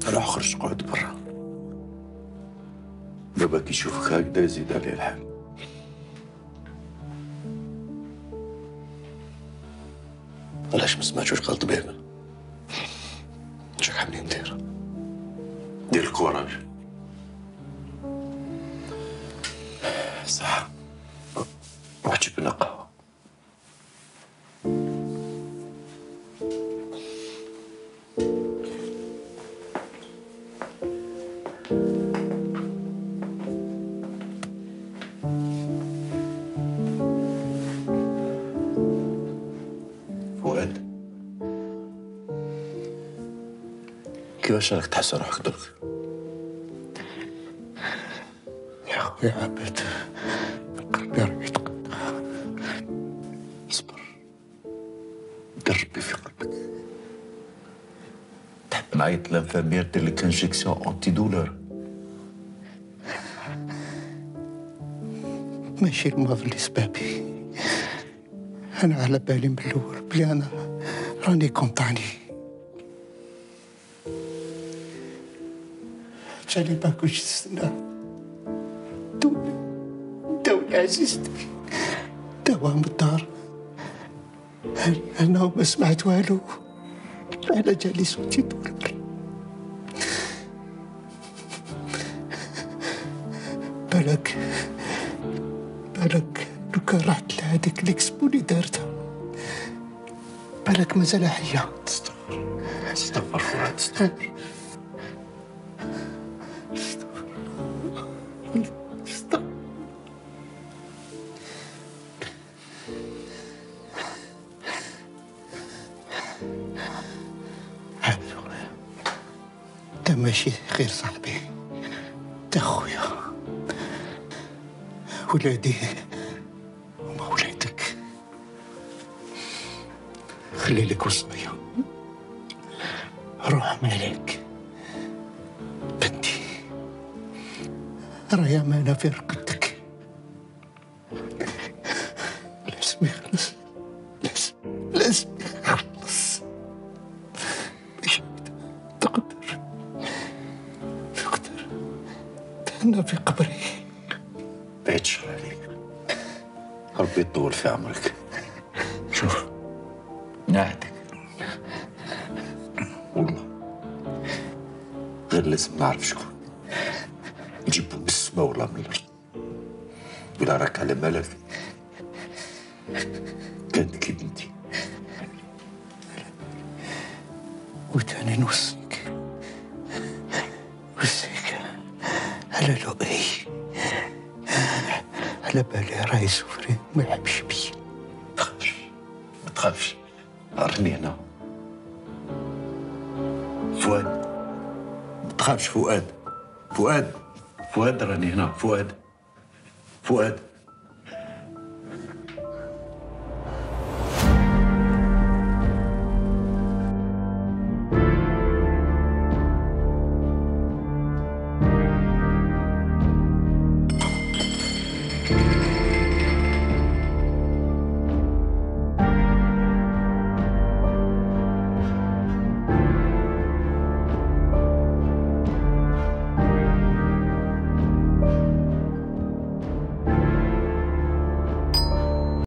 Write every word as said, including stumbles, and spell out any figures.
روح خرج اقعد برا. باباك يشوفك هكذا يزيد عليه الحال. علاش ما سمعتوش غلط بينا؟ شو حابين ندير؟ دير الكوراج. صح. روح جيب لنا قهوة. فؤاد، كيفاش راك تحس روحك درك؟ يا خويا عبد، قلبي راه يتقطع. اصبر، دير ربي في قلبك. تحب نعيط لانفيرمير دير لك انجيكسيون اونتي دولور؟ ماشي الماضي لسبابي. انا على بالي من الاول بلي انا راني كونطاني. جاني ما كنتش نستنى. دولي دولي عزيزتي، دوام الدار. انا ما سمعت والو. انا جالي صوتي دولار. بالك بالك لو كان رحت لهاديك ليكسبو اللي دارتها، بالك مازال حية. استغفر استغفر فؤاد، استغفر. استغفر. انت ماشي غير صاحبي، انت خويا. ولادي هما ولادك. خلي لك وصية، روح مالك بنتي، راهي أمانة في رقبتك. لازم يخلص، لازم لازم يخلص باش تقدر تقدر تهنى في قبري. بعيد الشر عليك، ربي يطول في عمرك. شوف نعدك والله، غير لازم نعرف شكون نجيبو من السما ولا من الارض. ولا راك على بالك كانت كي بنتي. وتاني نوصيك نوصيك على لؤي، على بالي راهي سفري ما يحبش بي. ما تخافش ما تخافش، راني هنا. فؤاد ما تخافش. فؤاد فؤاد فؤاد راني هنا. فؤاد فؤاد